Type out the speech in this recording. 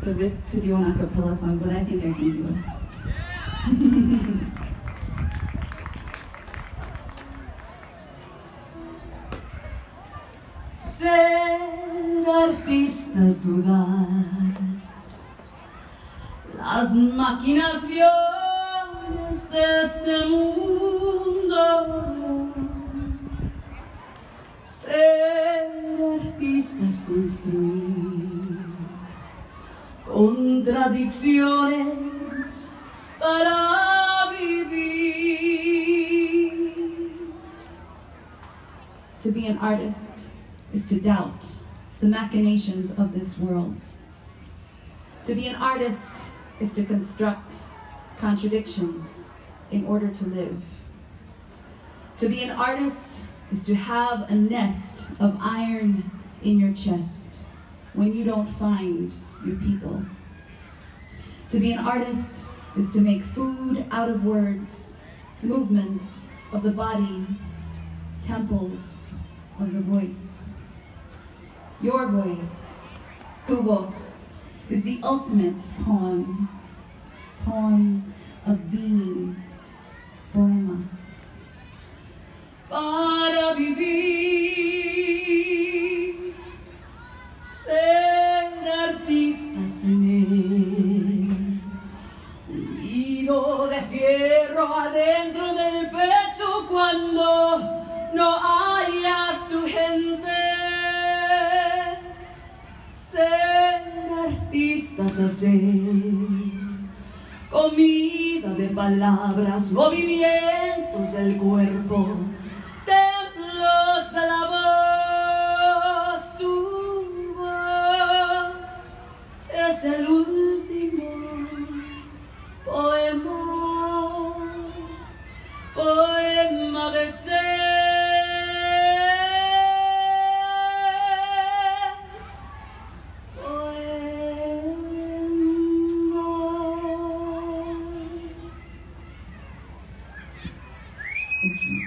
to risk to do an a cappella song, but I think I can do it. Ser artista es dudar las maquinaciones de este mundo. Ser artista es construir contradicciones para vivir. To be an artist is to doubt the machinations of this world. To be an artist is to construct contradictions in order to live. To be an artist is to have a nest of iron in your chest when you don't find your people. To be an artist is to make food out of words, movements of the body, temples of the voice. Your voice, tu voz, is the ultimate poem, poem of being, poema. Para vivir, ser artista es tener un nido de fierro adentro del pecho cuando no hayas tu gente. Ser artistas hacer comida de palabras, movimientos del cuerpo, templos a la voz. Tu voz es el último poema, poema de ser. Thank you.